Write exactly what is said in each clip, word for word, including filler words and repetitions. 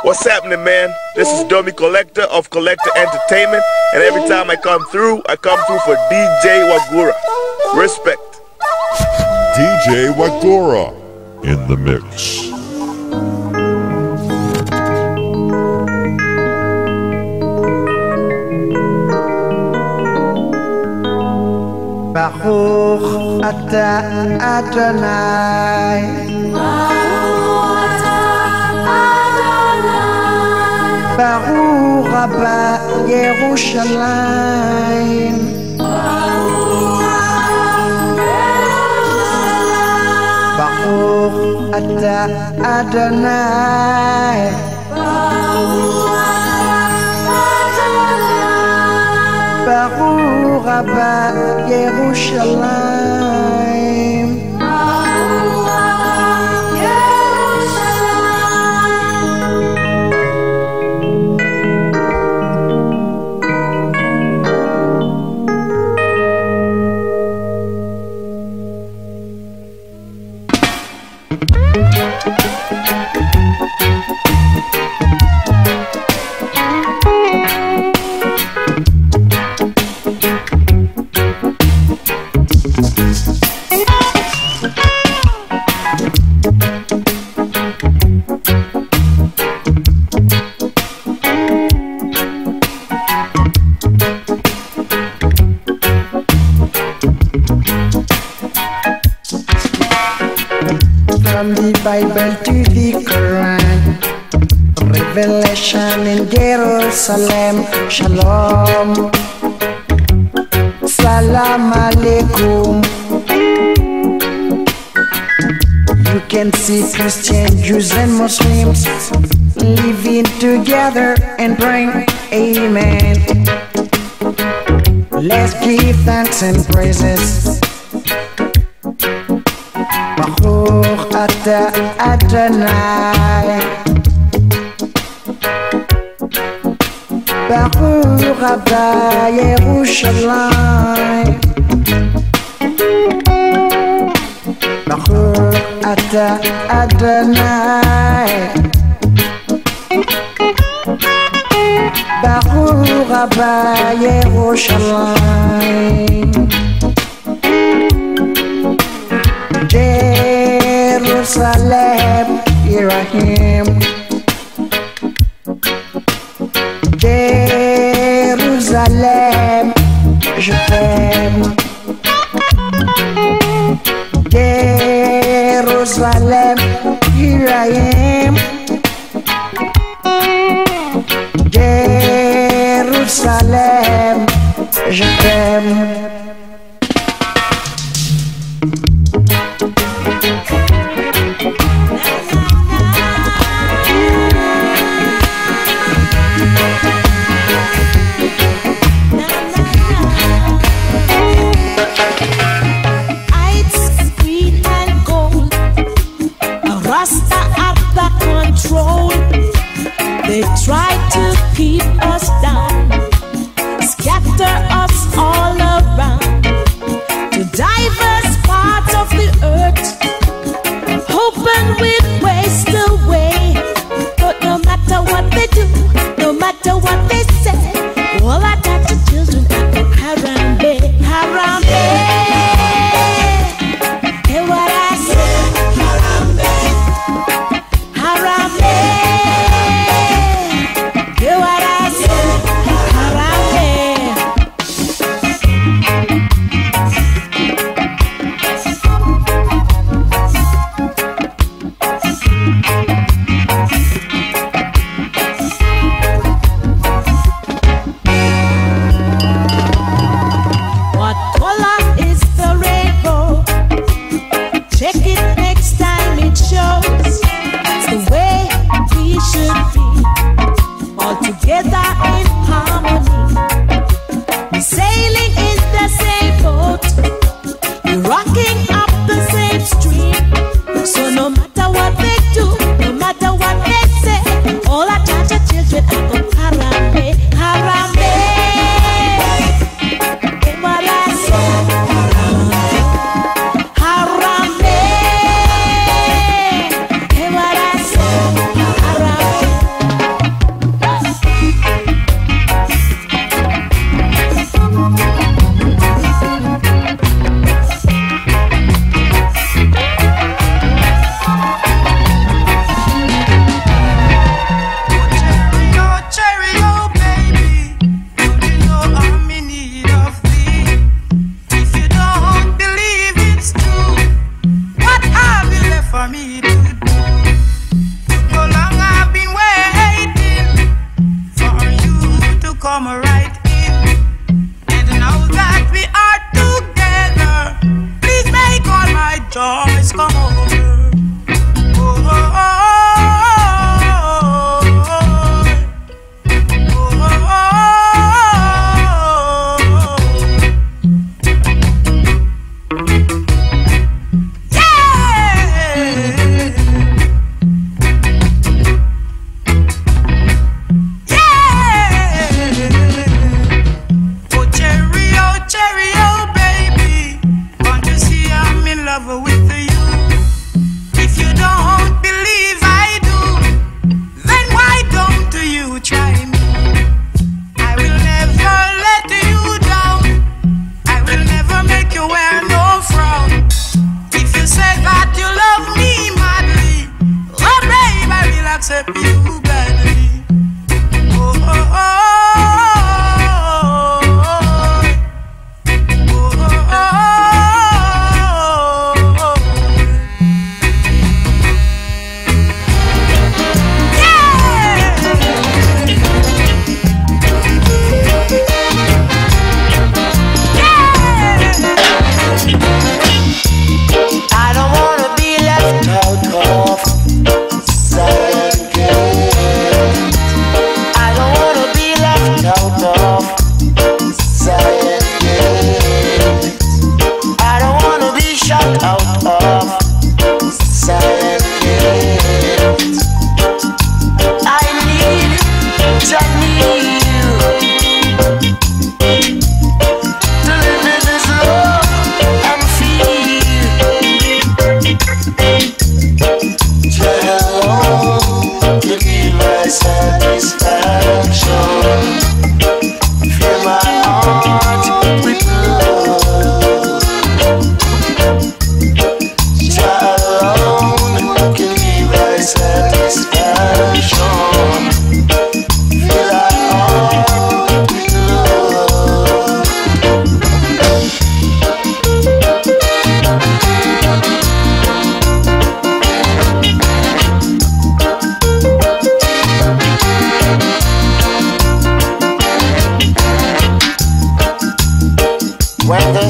What's happening, man? This is Dummy Collector of Collector Entertainment, and every time I come through, I come through for D J Wagura. Respect. D J Wagura in the mix. Baruch Ata Adonai, Baruch Rabba Yerushalayim, Baruch Ata Adonai, Baruch Rabba Yerushalayim. From the Bible to the Quran, Revelation in Jerusalem, Shalom, Salam Alaikum. You can see Christians, Jews and Muslims living together and praying, Amen. Let's give thanks and praises. Baruch Ata Adonai, Baruch Rabba Yerushalayim, Baruch Ata Adonai, Baruch Rabba Yerushalayim. Jerusalem, here I am. Jerusalem, je t'aime. Jerusalem, here I am. Jerusalem, je t'aime. Rasta Abba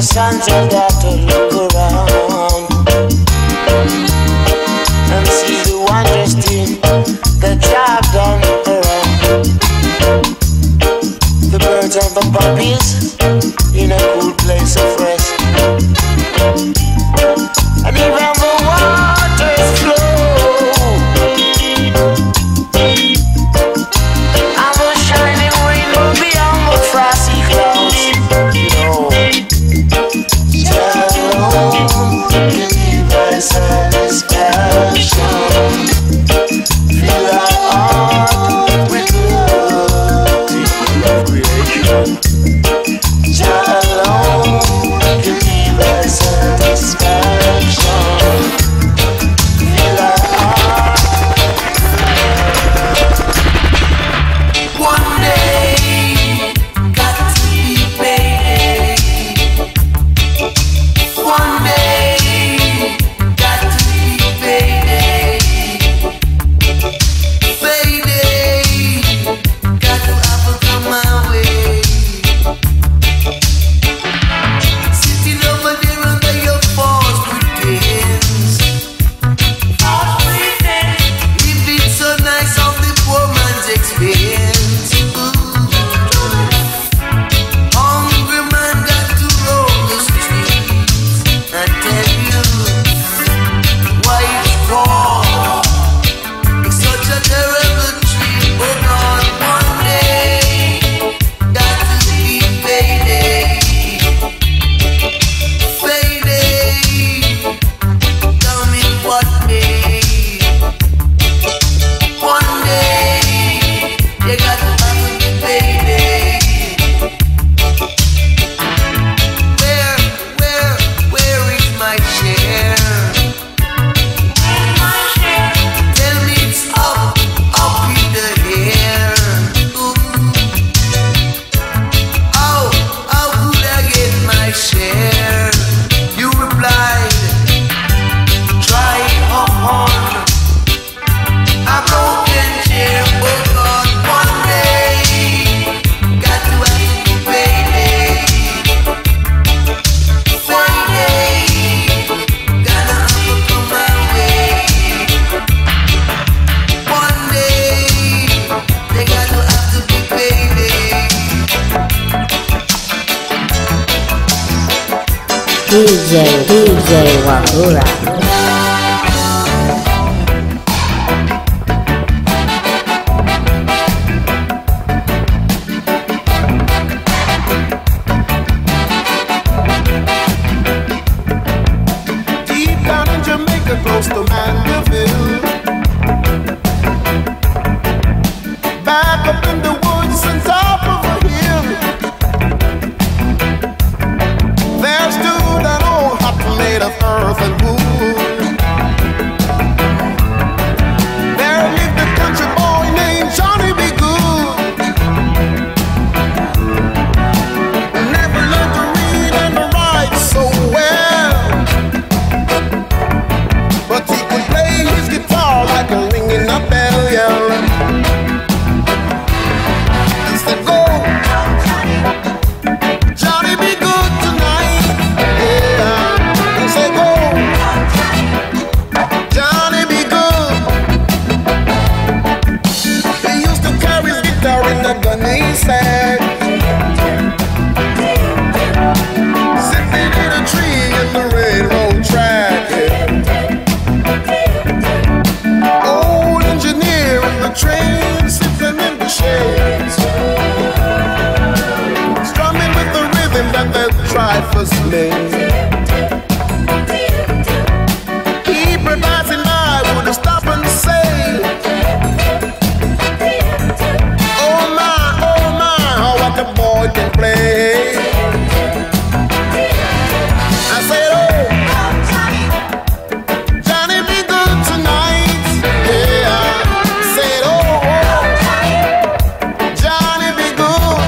sons have got to look around and see the wondrous thing that Jah done around. The birds and the puppies in a cool place of rest, and even the waters flow, and the shining rainbow beyond the frosty clouds. You know, Jah alone can give us satisfaction. Fill our heart with love, deep of creation. Jah alone can give us satisfaction. Fill our heart. One day, got to be paid. One day, got to be paid. Payday, got to have to come my way. Sitting over there under your false pretense, living so nice on the poor man's expense. Hungry man got to roam the streets and tell you why it's wrong. It's such a terrible treat, but on one day, got to be payday. Payday, tell me what day. One day, you got to have to be payday. Where, where, where is my share? Tell me it's up, up in the air. Ooh. How, how could I get my share? You replied, try upon a broken chair. Oh God, one day, got to have to be payday. Payday, gotta have to come my way. One day, they got to have to be payday. D J, D J Wagura. Deep down in Jamaica, close to Mandeville. Back up in the woods on top of a hill, there stood an old hut made of earth and wood. There lived a country boy named Johnny B. Good, who never learned to read and to write so well, but he could play his guitar like a ringing a bell, yeah. He said, go, Johnny be good tonight, yeah. He said, go, Johnny be good. He used to carry his guitar in the gun he said, sitting in a tree in the railroad track, yeah. Old engineer in the train, sitting in the shade, strumming with the rhythm that the drivers made. Improvising, I would stop and say, oh my, oh my, how what the boy can play. I said, oh, Johnny be good tonight, yeah. I said, oh, oh, Johnny be good.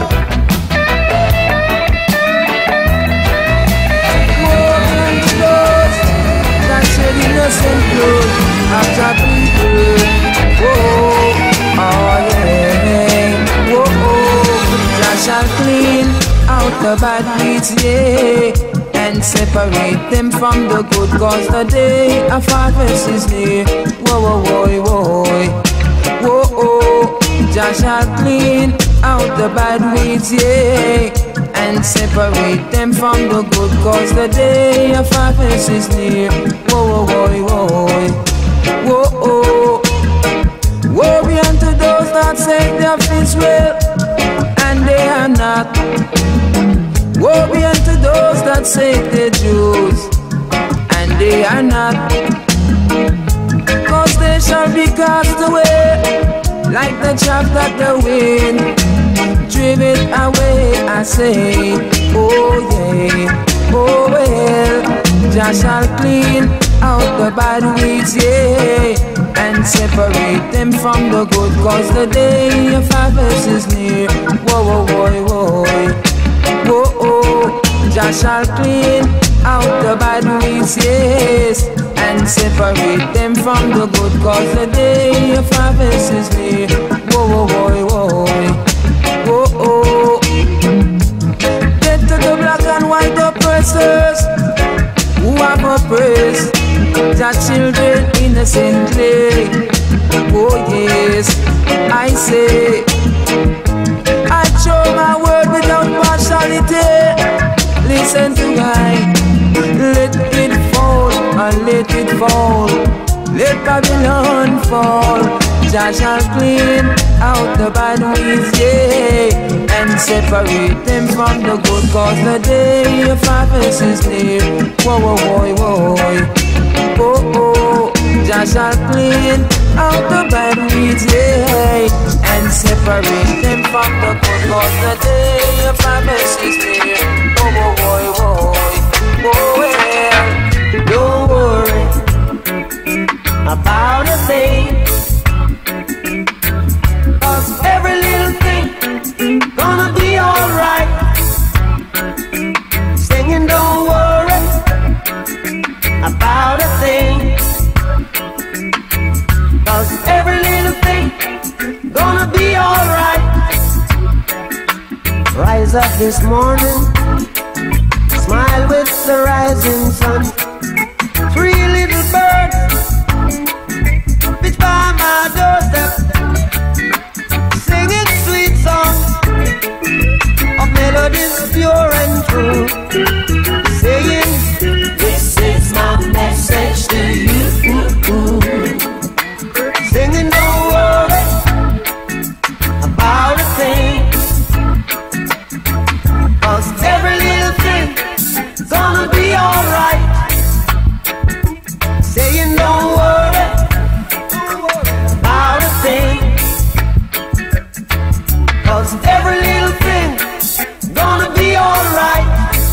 More than close, that's an innocent blood after people. Whoa, oh yeah, whoa, oh, Jah shall clean out the bad deeds, yeah. and separate them from the good, cause the day of harvest is near. Whoa, whoa, whoa, whoa, whoa, oh. Jah shall clean out the bad weeds, yeah, and separate them from the good, cause the day of harvest is near. Whoa, whoa, whoa, whoa, whoa, oh. Woe be unto those that say they are Israel, and they are not. Woe be unto those that say they're Jews, and they are not. Cause they shall be cast away like the chaff that the wind drive it away. I say, oh yeah, oh well. Jah shall clean out the bad weeds, yeah, and separate them from the good, cause the day of harvest is near. Whoa, whoa, whoa, whoa, whoa, oh. Jah shall clean out the bad weeds, yes, and separate them from the good, cause the day of harvest is near. Whoa, whoa, whoa, whoa, whoa, oh. Get to the black and white oppressors who have oppressed the children innocently. Oh yes, I say, I show my word without partiality. Listen to me, let it fall, and let it fall. Let Babylon fall. Jah shall clean out the bad weeds, yeah, and separate them from the good, cause the day of harvest is near. Whoa, whoa, whoa, whoa, whoa, oh. Jah shall clean out the bad weeds, yeah, and separate them from the good, cause the day of harvest is near. Whoa, whoa, whoa, whoa, whoa, well, don't worry about a thing, cause every little thing gonna be alright. Singing, don't worry about a thing, cause every little thing gonna be alright. Rise up this morning, smile with the rising sun. Three little birds pitch by my doorstep, singing sweet songs of melodies pure and true, saying, this is my message to you. Singing, don't worry about a thing, cause every little thing gonna be alright. Saying, don't worry about a thing, cause every little thing gonna be alright.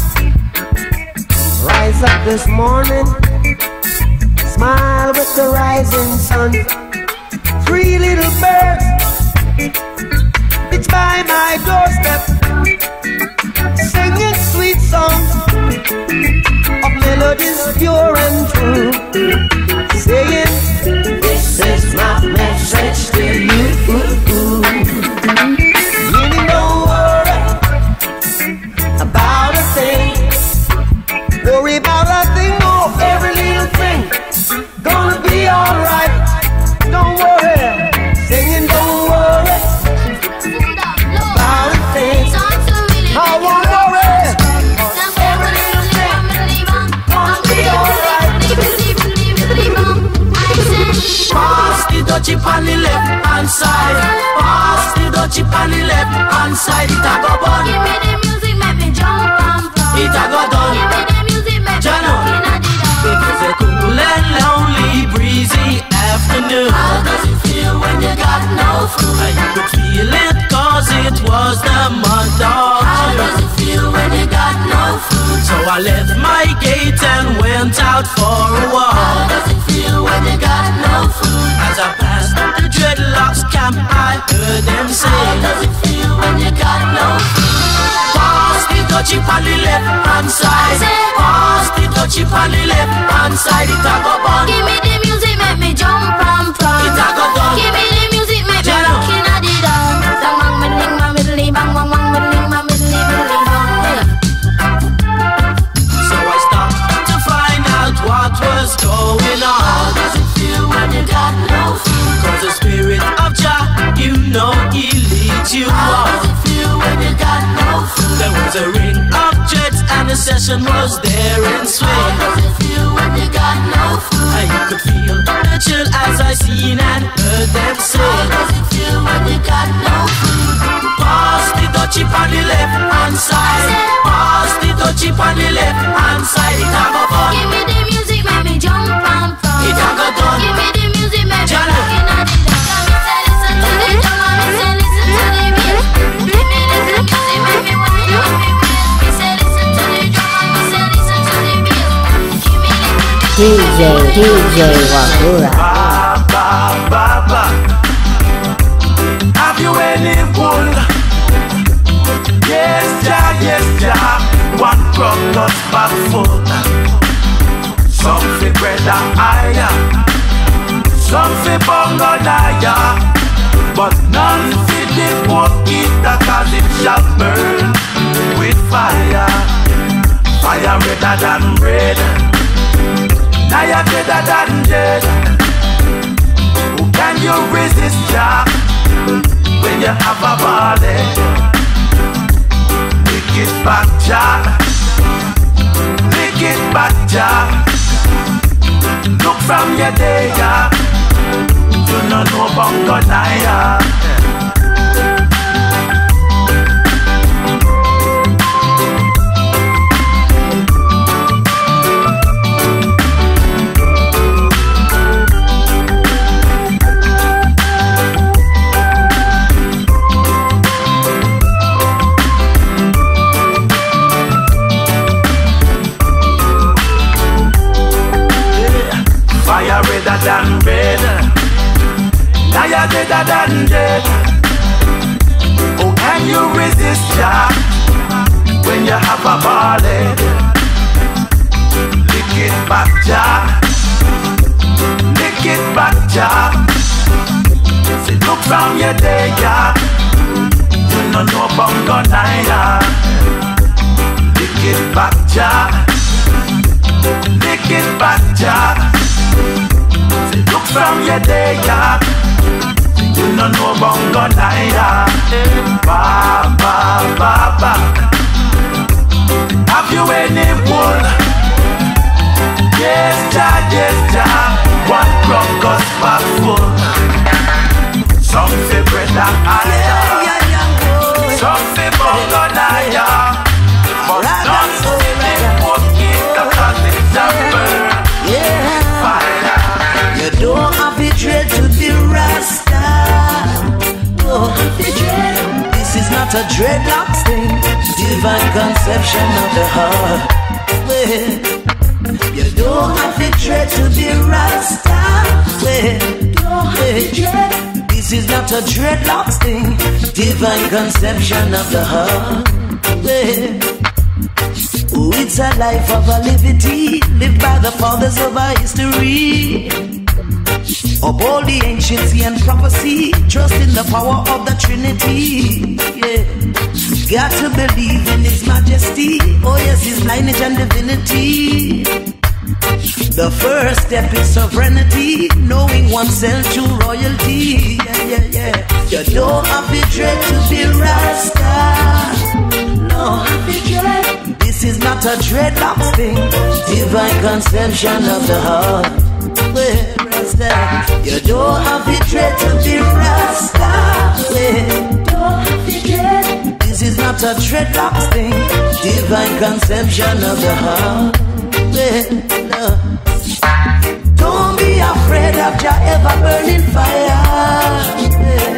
Rise up this morning, smile with the rising sun. Three little birds pitch by my doorstep, singing sweet songs of melodies pure and true, saying, this is my message to you. Meaning, don't worry about a thing, worry about a thing, no, every little thing gonna be alright. Don't worry, singing, don't worry about a thing. I won't worry, every little thing gonna be alright. Pass the dutchie on the left hand side, pass the dutchie on the left hand side. It a go bun, give me the music, make me jump and fun. it a go done. Give me the music, make me Jano, jump in the it is a cool and lonely, breezy afternoon. How does it feel when you got no food? I could feel it cause it was the month of How June. does it feel when you got no food? So I left my gate and went out for a How walk. does it feel when you got no food? As I passed the dreadlocks camp, I heard them say, How does it feel when you got no food? pass the dutchie on the left hand side, pass the dutchie on the left hand side. It a go bun, Give me the music, make me jump and fun. it a go done. Give me the music, make me Jano. rock in the dawn. Bang bang middling, bang middling, bang bang bang middling, bang middling, middling, bang. So I passion was there in swing. How does it feel when you got no food? I could feel the chill as I seen and heard them say. How does it feel when you got no food? Pass the dutchie on the left hand side. Pass the dutchie on the left hand side. It a go fun. Give me the music, make me jump and fun. It a go done. Give me the music, make me Jana. rockin' at the dance. Me say listen to the drum and me say listen to the beat. Give me the music, make me want it, make me wait. Me say listen to the drum and me say listen to the beat. Give me the D J, D J Wagura. Ba, ba, ba, ba. Have you any wool? Yes, ja, yes, ja. One crocus back full. Some fi bread and higher, some fi bongo daya, but none fi the poke eater, cause it shall burn with fire. Fire redder than red, now you're deader than dead. Who can you resist, Jah, when you have a body? Lick it back, Jah. Lick it back, Jah. Look from your day, yeah. You don't know about God, yeah. Fire redder than red, now you're deader than dead. Oh, can you resist, Jah, when you have a ballad? Lick it back, Jah. Lick it back, Jah. See, look from your day, yeah. You don't know about God, yeah. Lick it back, Jah. Lick it back, Jah. Look from your day, yeah. You don't know about God, yeah. Ba, ba, ba, ba. Have you any wool? Yes, Jah, yes, Jah. One crocus back full. Some fi bread and higher, some fi bongo daya, but none fi the poke eater, cause it's a burn. Fire. You don't have to dread to be Rasta. Oh, this is not a dreadlocks thing. Divine conception of the heart. Well, you don't have to dread to be Rasta. Well, well, this is not a dreadlocks thing. Divine conception of the heart. Well, oh, it's a life of a liberty, lived by the fathers of our history. Of all the anciency and prophecy, trust in the power of the Trinity. Yeah, got to believe in His majesty. Oh yes, His lineage and divinity. The first step is sovereignty, knowing oneself to royalty. Yeah, yeah, yeah. You don't have to dread to be Rasta. No, this is not a dreadlocks thing. Divine conception of the heart. Well, Rasta, you don't have to dread to be Rasta. Well, don't have to dread. This is not a dreadlocks thing. Divine conception of the heart. Well, no. Don't be afraid of your ever burning fire. Well,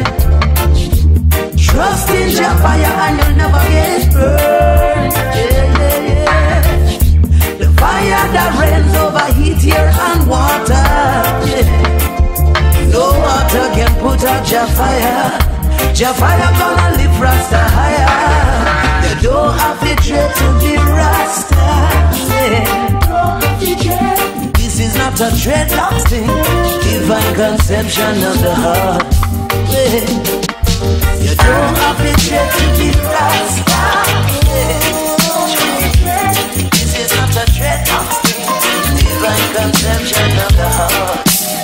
trust in your fire and you'll never get burned. Yeah, yeah, yeah. The fire that rains over heat, air and water. Yeah. No water can put out your fire. Your fire gonna lift Rasta higher. You don't have to dread to be Rasta. Yeah. Don't have to dread. This is not a dreadlocks thing. Divine conception of the heart. Yeah. You don't have to dread to be Rasta. This is not a dreadlocks thing. Divine conception of the heart.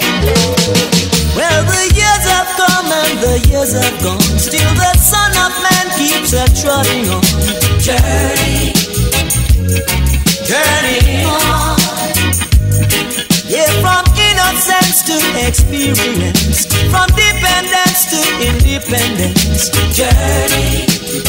Well, the years have come and the years have gone. Still the Son of Man keeps a trotting on. Journey journey on. Yeah, from innocence to experience, from dependence to independence. Journey,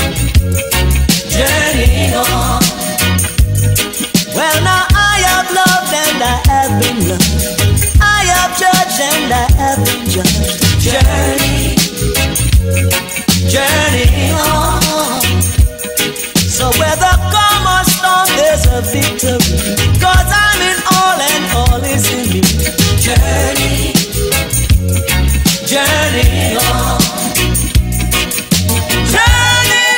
journey on. Well, now I have loved and I have been loved. I have judged and I have been judged. Journey, journey on. So whether come or storm, there's a victory. Cause I'm in all and all is in me. Journey, journey on. Journey,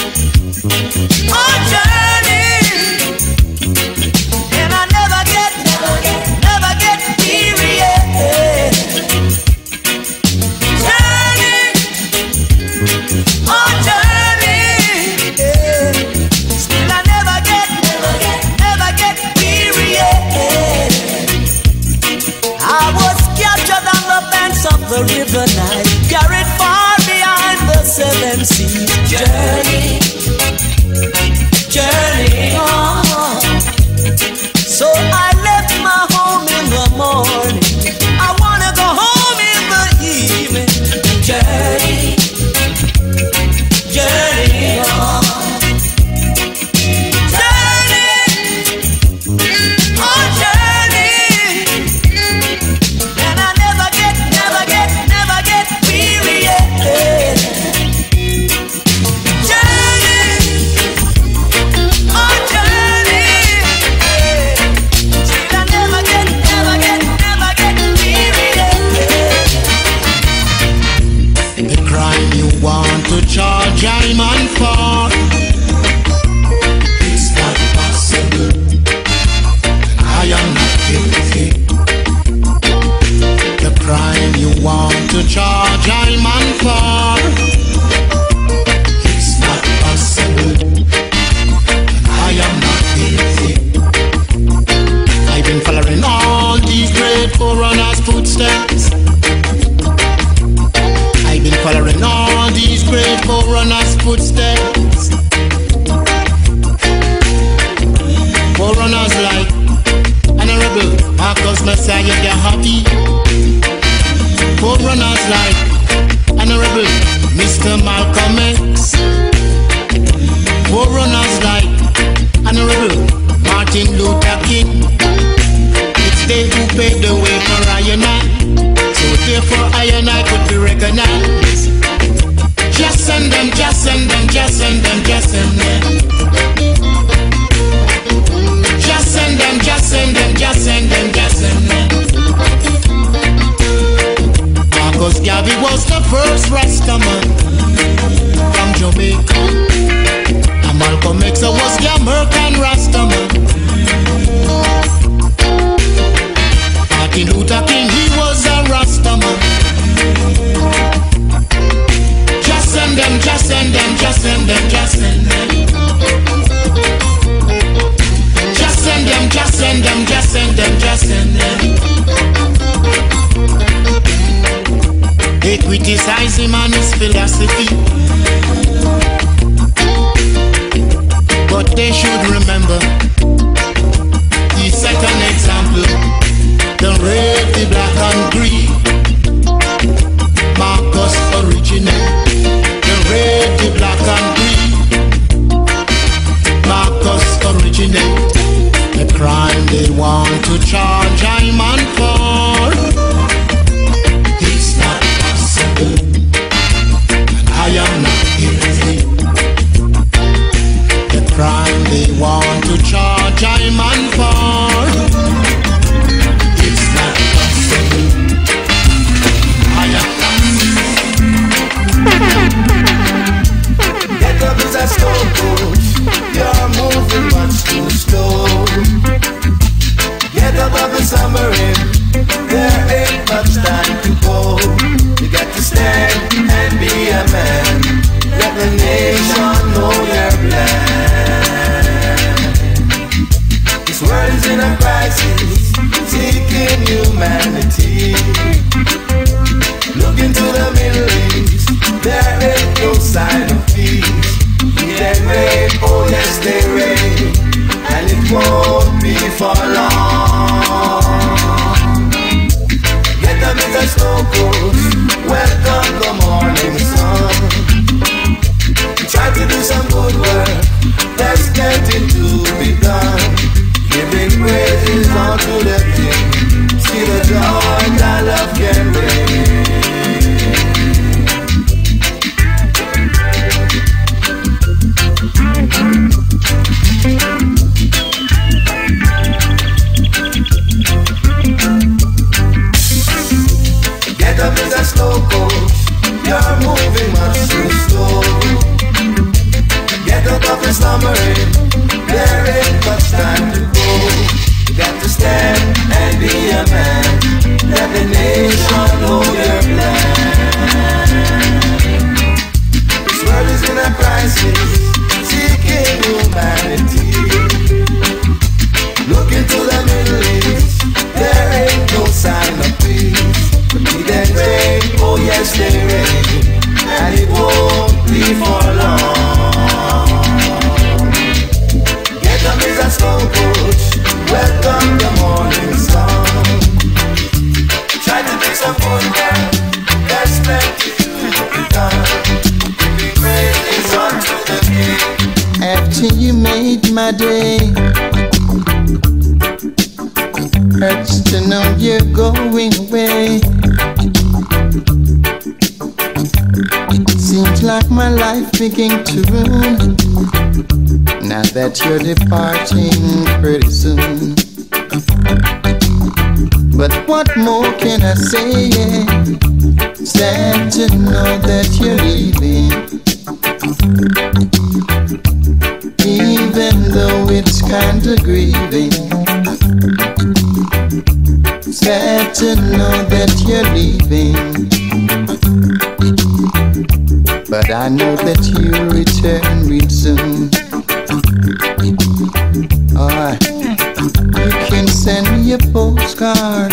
oh journey. And I never get, never get, never get weary. Yeah. Journey, oh journey. Yeah. Still I never get, never get, never get weary. Yeah. I was captured on the banks of the river Nile, carried far behind the seven seas. Journey, journey on. So I left my home in the morning. I wanna go home in the evening. Journey, journey on. Journey, oh journey. And I never get, never get, never get weary. Yeah. Journey, oh journey. Still I never get, never get, never get weary. Yeah. The crime you want to charge I man for, it's not possible. I am not guilty. The crime you want to charge I man for, it's not possible. I am not guilty. I've been following all these great forerunners' footsteps. I've been following all these great forerunners' footsteps. Forerunners like Honorable Marcus Messiah Gahati. Forerunners like Honorable Mister Malcolm X. Forerunners like Honorable Martin Luther King. It's they who paved the way for I and I. So therefore I and I could be recognized. Just send them, just send them, just send them, just send them. Just send them, just send them, just send them, just send them. Marcus Garvey was the first Rastaman from Jamaica. And Malcolm X was the American Rastaman. Martin Luther King, he was a Rastaman. Just send them, just send them, just send them, just send them. Just send them, just send them, just send them, just send them. They criticize him and his philosophy, but they should remember he set an example. The red, the black and green, Marcus original. The red, the black and green, Marcus original. The crime they want to charge I man for, it's not possible. And I party, you made my day. Hurts to know you're going away. Seems like my life began to ruin now that you're departing pretty soon. But what more can I say? Yeah. Sad to know that you're leaving, even though it's kinda grieving. Sad to know that you're leaving, but I know that you'll return real soon. Alright, you can send me a postcard,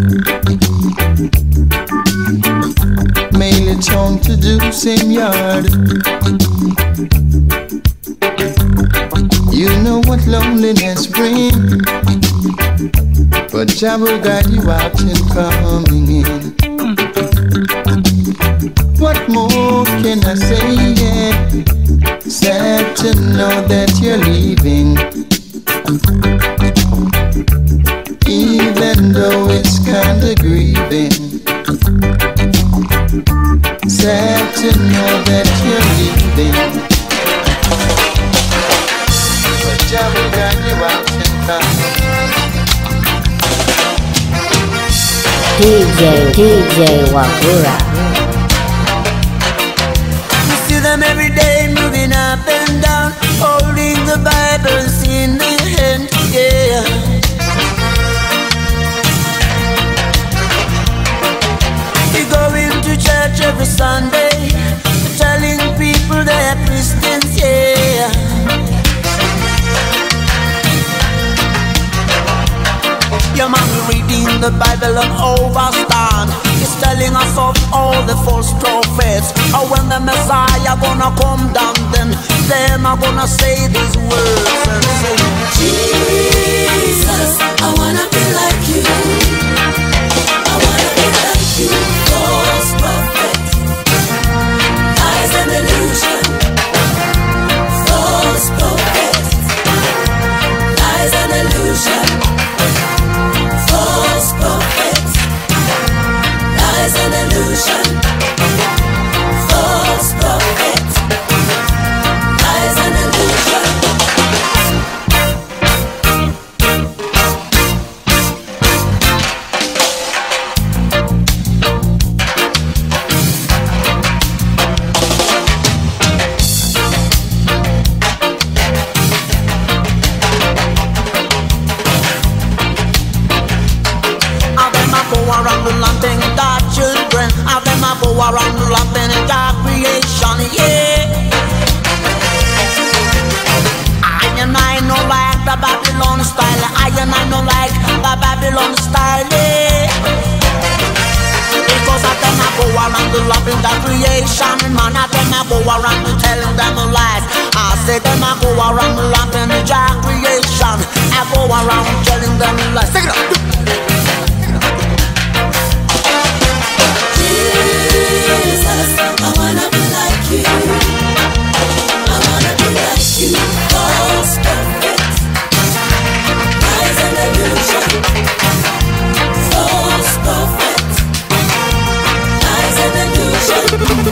mail it home to do same yard. You know what loneliness brings, but Jah will guide you out and coming in. What more can I say? Yeah. Sad to know that you're leaving, even though it's kinda grieving. Sad to know that you're leaving, but Jah will guide you out and coming. D J, D J Wagura. You see them every day moving up and down, holding the Bibles in their hand, yeah. You go into church every Sunday, telling people they are Christians, yeah. Your man reading the Bible and overstand. He's telling us of all the false prophets. Or when the Messiah gonna come down, then them are gonna say these words and say, Jesus, I wanna be like you. I wanna be like you. False prophet, lies and illusion. False prophet, lies and illusion. False prophets, lies and illusion. False prophets, lies and illusion. Around the lamp and in dark creation, yeah. I and I know like the Babylon style. I and I know like the Babylon style, yeah. Because I them I go around the lamp in dark creation, man. I them I go around and telling them lies. I say them I go around the lamp in the dark creation. I go around telling them lies. Take it up. Jesus, I wanna be like you. I wanna be like you. False prophet, lies and illusion. False prophet, lies and illusion.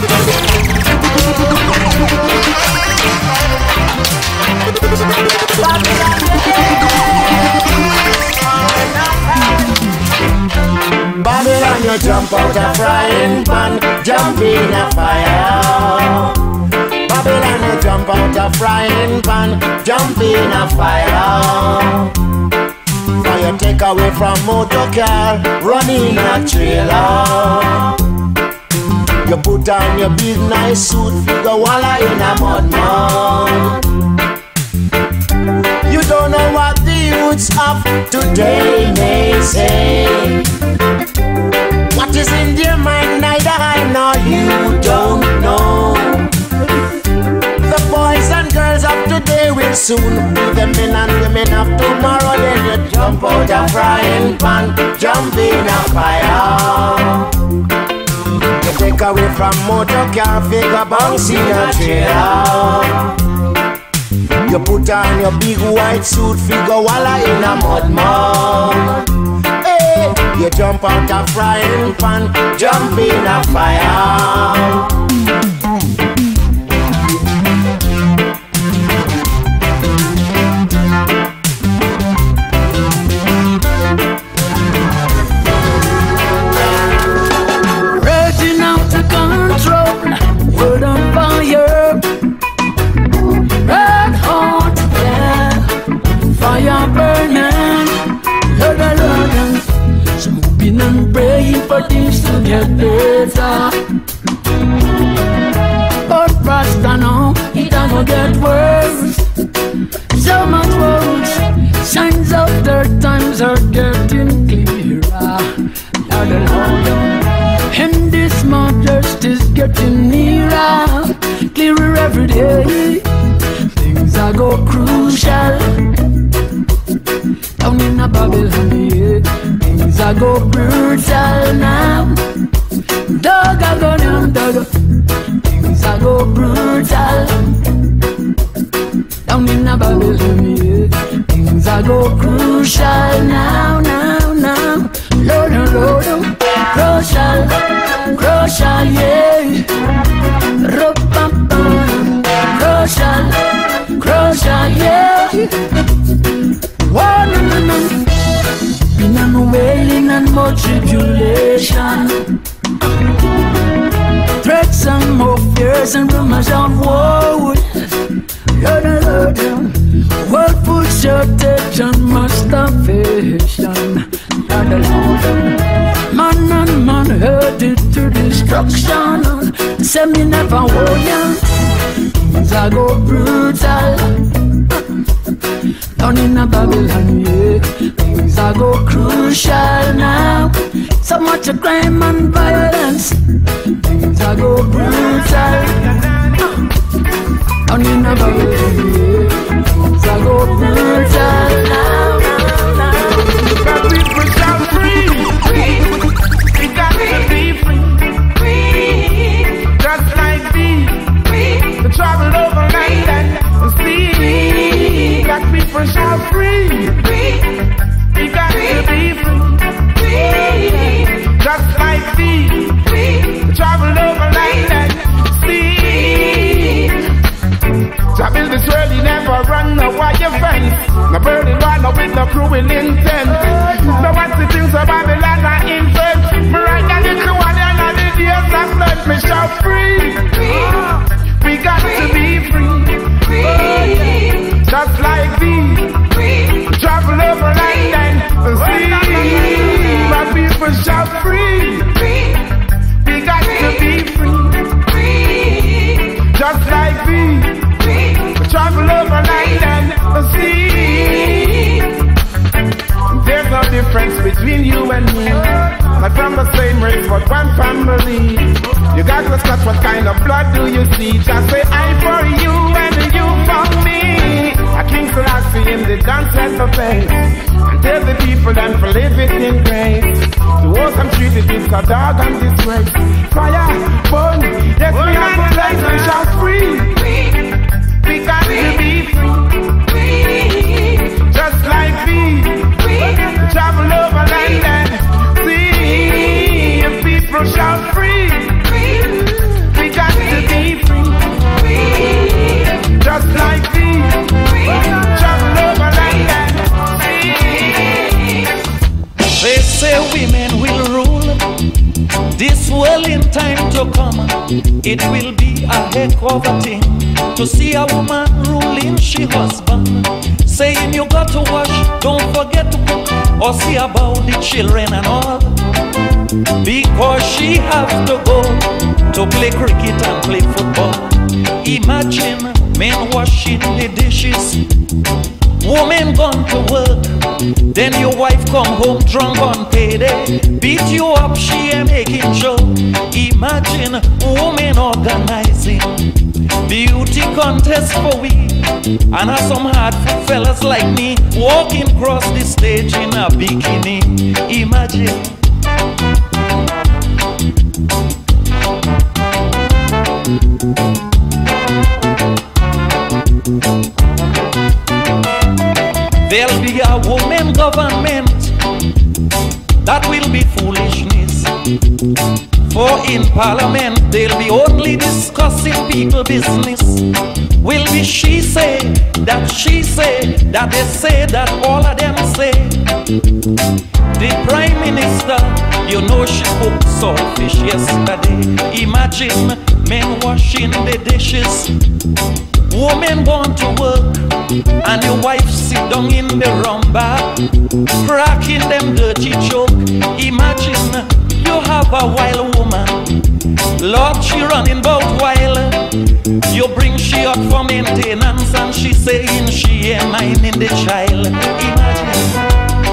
Babylon, you jump out a frying pan, jump in a fire. Babylon, you jump out a frying pan, jump in a fire. Now you take away from motor car, run in a trailer. You put on your big nice suit, figure walla in a mud mud. You don't know what the youths of today may say. What is in their mind, neither I nor you don't know. The boys and girls of today will soon be the men and women of tomorrow. Then you jump out a frying pan, jump in a fire. You take away from motor car, figure bounce in a trailer. You put on your big white suit, figure walla in a mud mud. Hey, you jump out a frying pan, jump in a fire. Raging out of control, world on fire. Red hot, yeah, fire burning. Lord, Lord, Lord. So hoping and praying for things to get better. But Rasta now, it ain't gonna get worse. So much worse. Signs of their times are getting clearer. Lord, Lord. And this modest is getting nearer, clearer every day. Things are go crucial down in a Babylon, yeah. Things are go brutal now. Dog a go down, dog. Things are go brutal down in a Babylon, yeah. Things are go crucial now, now, now. Lord, Lord, Lord. Crucial, crucial, yeah. Ru-pam-pam. Crucial, crucial, yeah. One, no, no, no. Been on wailing and more tribulation. Threats and more fears and rumors of war. Lord, Lord, Lord. World food shortage and starvation. Lord, Lord. Man and man headed to destruction. Say me never warn ya. Things are go brutal down in a Babylon, yeah. Things are go crucial now. So much crime and violence. Things are go brutal down in a Babylon, yeah. Things are go brutal now, now, now. The people shall free. We got to be free, free. Just like these, free. To travel over land and sea. Black people shall free, free. We got to be free, free. Just like these, free. To travel over land and sea. To build this world, you never run no wire fence. No burning run no with no cruel intent. No what's the things of Babylon I invent. Me right now little one and the days of blood me shall free. We got to be free. Just like these. Travel over land and sea. My people shall free. We got to be free. Just like these. Travel over land and sea. There's no difference between you and me. Not from the same race, but one family. You got to start what kind of blood do you see? Just say I for you and you for me. A King Selassie in the dance and the face. And tell the people them to live it in grace. To those I'm treated it's a dog and disgrace. Fire, burn, yes we have a place we shall free. We got to be free, just like these. Travel over land and sea, and people shall free. We got to be free, just like these. Travel over land and sea. They say women will rule this world in time to come. It will be a heck of a thing to see a woman ruling she husband, saying you got to wash, don't forget to cook, or see about the children and all, because she have to go to play cricket and play football. Imagine men washing the dishes, woman gone to work, then your wife come home drunk on payday, beat you up, she ain't making joke. Imagine woman organizing beauty contest for we, and have some hard fellas like me walking across the stage in a bikini. Imagine. There'll be a woman government. That will be foolishness. For in parliament they'll be only discussing people business. Will be she say, that she say, that they say, that all of them say. The Prime Minister, you know she cooked saltfish yesterday. Imagine men washing the dishes. Women want to work, and your wife sit down in the rumba, cracking them dirty joke. Imagine you have a wild woman, Lord, she running bout wild. You bring she up for maintenance, and she saying she ain't minding the child. Imagine.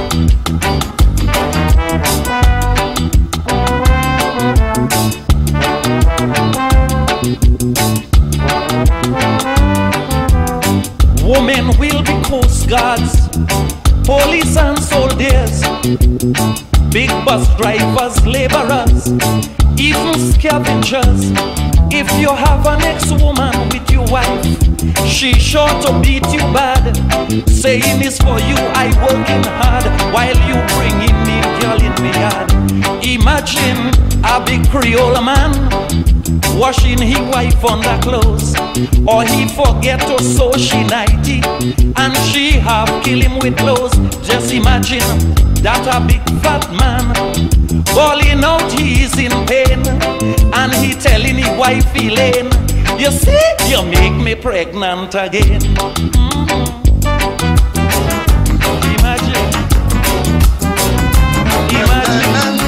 Women will be coast guards, police and soldiers, big bus drivers, laborers, even scavengers. If you have an ex-woman with your wife, she sure to beat you bad, saying it's for you I working hard, while you bringing me girl in me yard. Imagine a big Creole man washing his wife underclothes, or he forget to sew she nighty, and she have kill him with clothes. Just imagine that a big fat man bawling out he is in pain, and he telling his wife Elaine, you see, you make me pregnant again. Mm-hmm. Imagine, imagine.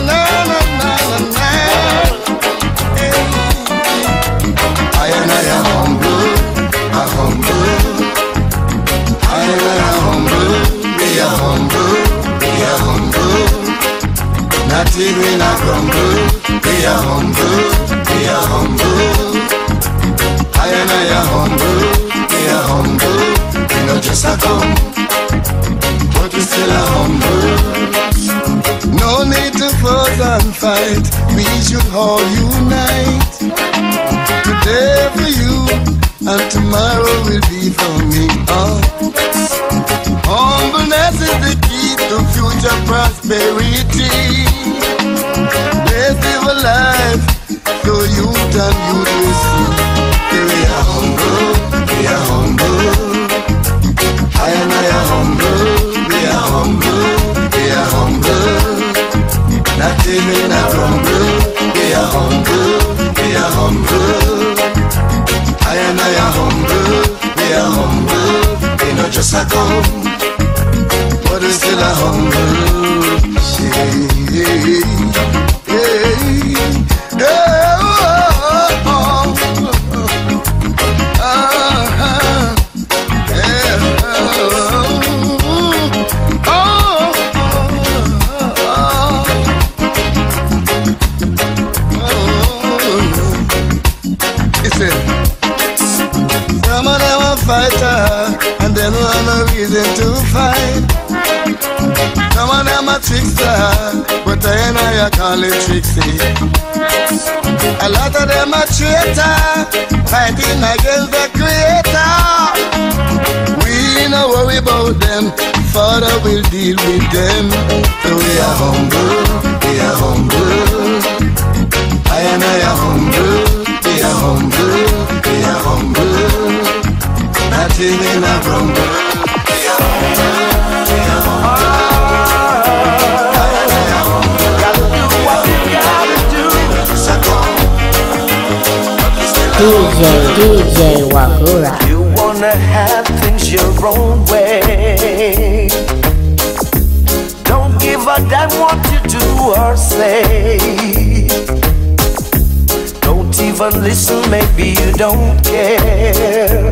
I am humble, I humble. I am humble, we are humble, we are humble. Not even a grumble, we are humble, we are humble. I am I humble, we are humble. We not just a come, but we still are humble. No need to fuss and fight, we should all unite. Today for you, and tomorrow will be for me. Oh. Humbleness is the key to future prosperity. Let's live a life so youth and youth will see. Yeah, we are humble, we are humble. I and I are humble, we are humble, we are humble. Not even a rumble, we are humble, we are humble. I and I are humble, we are humble. We not just a come, but we still a humble. Hey, hey, hey, hey, oh, oh, oh, uh, yeah, oh, oh, oh, oh. Listen. Some of them are fighter, and they don't have no reason to fight. Some of them are trickster, but I know you call it tricksy. A lot of them are traitor, fighting against the creator. We no worry about them, Father will deal with them. So we are humble, we are humble. I and I are humble, we are humble, we are humble. Not even a grumble. We are humble, we are humble. D J, D J Wagura. You wanna have things your own way. Don't give a damn what you do or say. Don't even listen, maybe you don't care.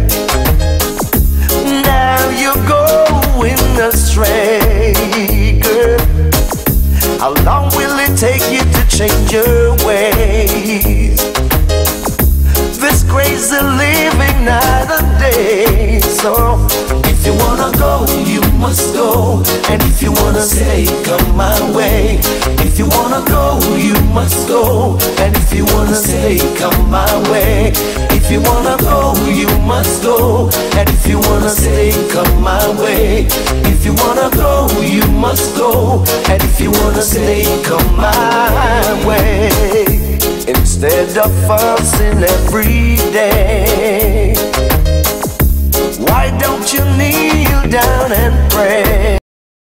Now you're going astray, girl. How long will it take you to change your ways? This crazy living night and day. So if you wanna go, you must go. And if you wanna stay, come my way. If you wanna go, you must go. And if you wanna stay, come my way. If you wanna go, you must go. And if you wanna stay, come my way. If you wanna go, you must go. And if you wanna stay, come my way. Instead of fussing every day, why don't you kneel down and pray?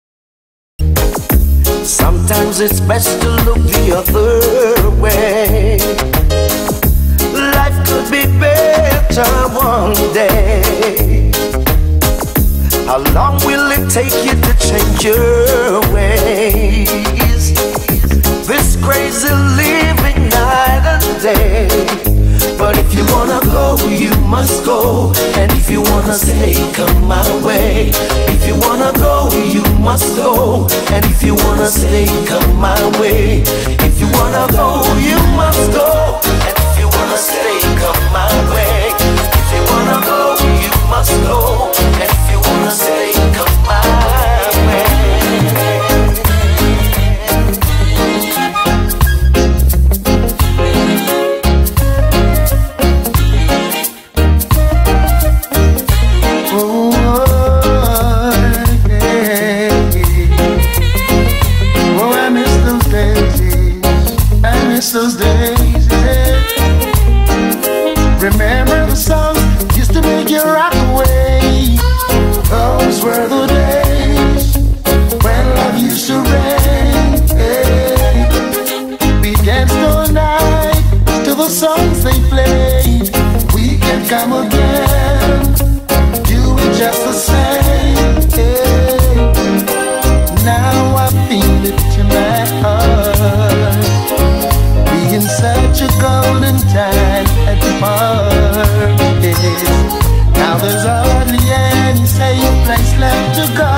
Sometimes it's best to look the other way. Life could be better one day. How long will it take you to change your ways? This crazy living night and day. But if you wanna go, you must go. And if you wanna stay, come my way. If you wanna go, you must go. And if you wanna stay, come my way. If you wanna go, you must go. And if you wanna stay, come my way. If you wanna go, you must go. And if you wanna stay, come my way. Those days, yeah. Remember the songs used to make you rock away. Those were the days when love used to reign, yeah. We danced all night to the songs they played. We can come again, do it just the same, yeah. Now I feel it in my heart, in such a golden time at the party. Now there's hardly any safe place left to go.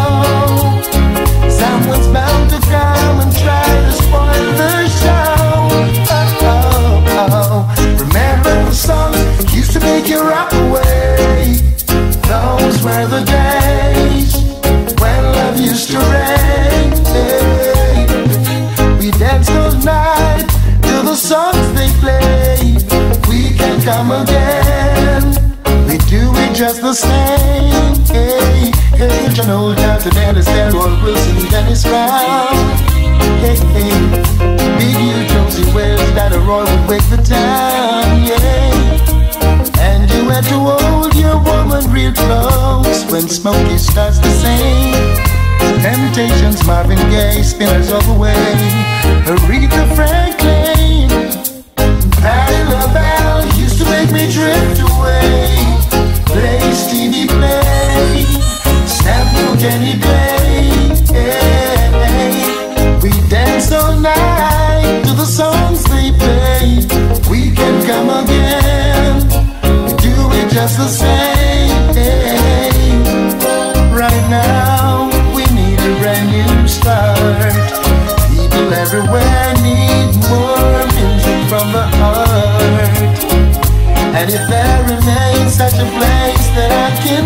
Someone's bound to come and try to spoil the show. Oh, oh, oh. Remember the songs used to make you rock away. Those were the days when love used to reign. Hey. We danced all night the songs they play. We can come again. We do it just the same. Hey, hey, John Old Town to Dennis, Delroy Wilson, Dennis Brown. Hey, hey, Big U, Josie Wells, Dada Roy would wake the town. Yeah, and you had to hold your woman real close when Smokey starts to sing. Temptations, Marvin Gaye, Spinners of the Way, Aretha Franklin, Patti LaBelle used to make me drift away. Play Stevie Play, Samuel Kenny Play, yeah. We dance all night to the songs they play. We can come again, we do it just the same, yeah. Right now a brand new start. People everywhere need more music from the heart. And if there remains such a place that I can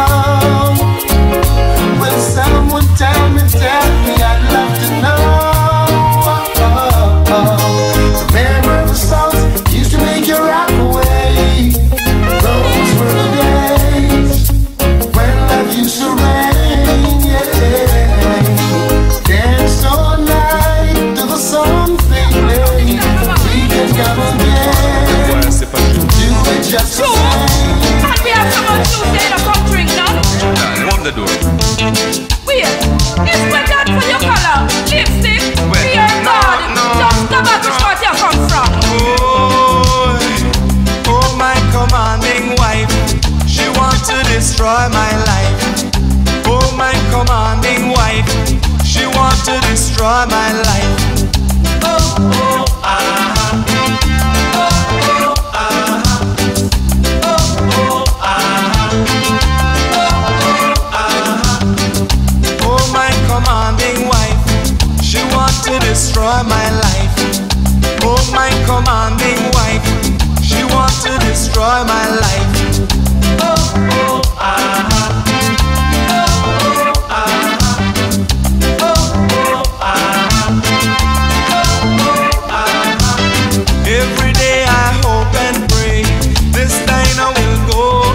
go, will someone tell me, tell me, I'd love to know. Oh, oh, oh. Remember the songs used to make you rock away. Those were the days when love used to rain, yeah. Dance all night to the songs they play. We can come again, do it just the same. And we have someone to say to come drink now. Warm the door. Wait, it's wet out for your color. Lipstick, beer, God. Just come back to where you come from. Oh, oh my commanding wife, she wants to destroy my life. Oh my commanding wife, she wants to destroy my life. Oh, oh, ah. Oh, oh, ah. Oh, oh, ah. Oh, oh, ah. Oh, my commanding wife, she wants to destroy my life. Oh, my commanding wife, she wants to destroy my life. Oh, oh, ah. Every day I hope and pray this time I will go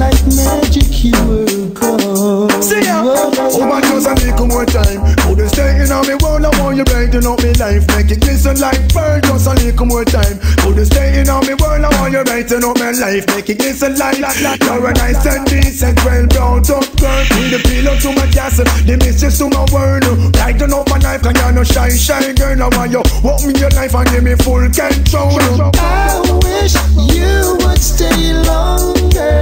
like magic, you were gone. See ya. Oh man, just a little more time. Couldn't stay in on me world, I want you brighten up me life. Make it glisten like pearl, just a little more time. Couldn't stay in on me world, I want you brighten up my life. Make it glisten like that. You're a nice and decent, well brought up girl. With the pillow to my castle, the mistress to my world. Brighten up my life, cause you're no shy, shy girl. I want you walk me your life and give me full control. I wish you would stay longer.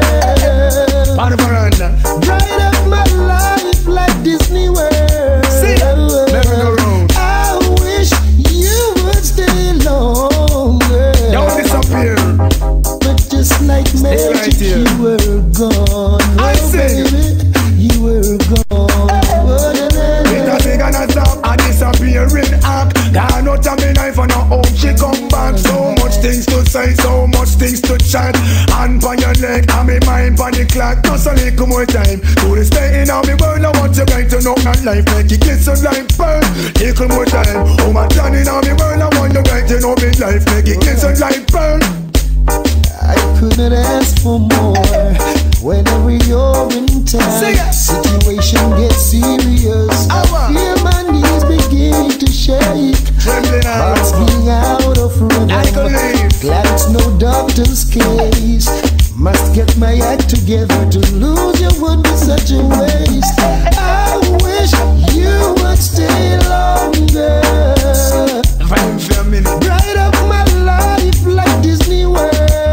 Bright up my life like Disney World. See, never go wrong. I wish you would stay longer. Don't disappear. But just like magic, right you were gone. I oh, see. Baby, you were gone. It a big and a stop, a disappearing act. Down out of me life and I hope she come back. So much things to say, so much things to chat. Hand on your leg and me mind on the clock. Just a little more time. To stay in on me world, I want you right to know my life. Make it glisten like pearl. Little more time. Oh my God, in on me world, I want you right to know me life. Make it glisten like pearl. I couldn't ask for more. Whenever you're in town, situation gets serious. I feel my knees begin to shake. Heart's being out of rhythm. Glad it's no doctor's case. Must get my act together. To lose you would be such a waste. I wish you would stay longer. Bright up my life like Disney World.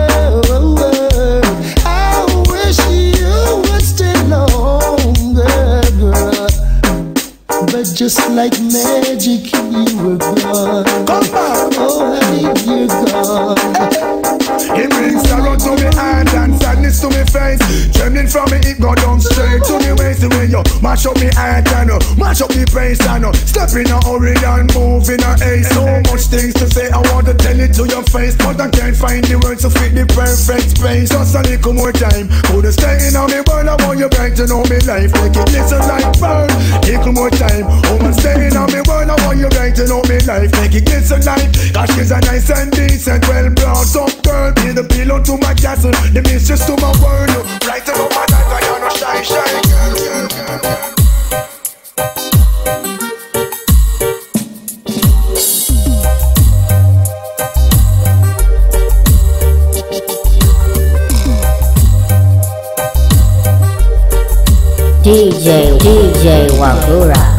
I wish you would stay longer, girl. But just like magic, you were gone. Come back. Oh, honey, you're gone. It brings sorrow to me heart and sadness to me face. Trembling from me, it go down straight to me waist. The way you mash up me heart and uh, mash up me pace and uh, step in a hurry and move in a haste. So much things to say, I want to tell it to your face, but I can't find the words to fit the perfect space. Just a little more time. Could stay in on me world, I want you bright to know me life. Make it listen like pearl. Little more time. Oh man, stay in on me world, I want you bright to know me life. Make it listen like, cause she's a nice and decent, well brought up girl. Be the pillow to my castle, the mistress to my world. Right to know my life, I am no shy, shy girl, girl, girl, girl. D J, D J Wagura.